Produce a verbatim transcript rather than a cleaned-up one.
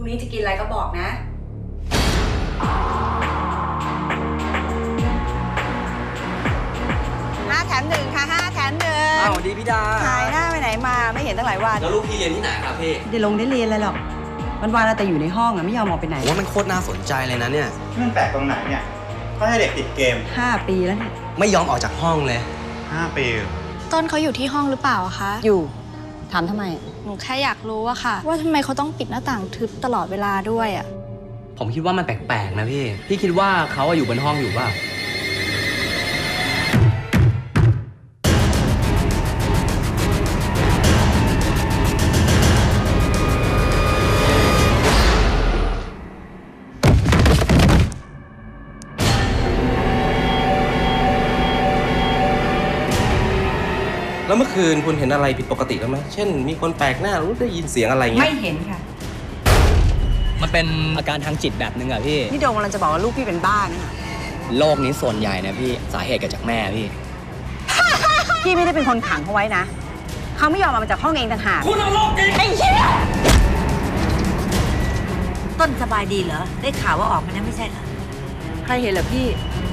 นี้จะกินอะไรก็บอกนะห้าแถมหนึ่งค่ะห้าแถมหนึ่งอ้าวดีพี่ดาหายหน้าไปไหนมาไม่เห็นตั้งหลายวันแล้วลูกพี่เรียนที่ไหนครับพี่ได้ลงได้เรียนอะไรหรอกวันวานแต่อยู่ในห้องอะไม่ยอมออกไปไหนว่ามันโคตรน่าสนใจเลยนะเนี่ยมันแปลกตรงไหนเนี่ยก็ให้เด็กติดเกมห้าปีแล้วเนี่ยไม่ยอมออกจากห้องเลยห้าปีต้นเขาอยู่ที่ห้องหรือเปล่าคะอยู่ถามทำไมหนูแค่อยากรู้อะค่ะว่าทำไมเขาต้องปิดหน้าต่างทึบตลอดเวลาด้วยอะผมคิดว่ามันแปลกๆนะพี่พี่คิดว่าเขาอยู่บนห้องอยู่ป่ะแล้วเมื่อคืนคุณเห็นอะไรผิดปกติแล้วไหมเช่นมีคนแปลกหน้าหรือได้ยินเสียงอะไรเงี้ยไม่เห็นค่ะมันเป็นอาการทางจิตแบบนึงอะพี่นี่โดงกำลังจะบอกว่าลูกพี่เป็นบ้านะโรคนี้ส่วนใหญ่นะพี่สาเหตุเกิดจากแม่พี่พี่ไม่ได้เป็นคนขังเขาไว้นะเขาไม่ยอมออกมาจากห้องเองต่างหากคุณเอาโรคจริงไอ้เชี่ยต้นสบายดีเหรอได้ข่าวว่าออกมานะไม่ใช่เหรอใครเห็นเหรอพี่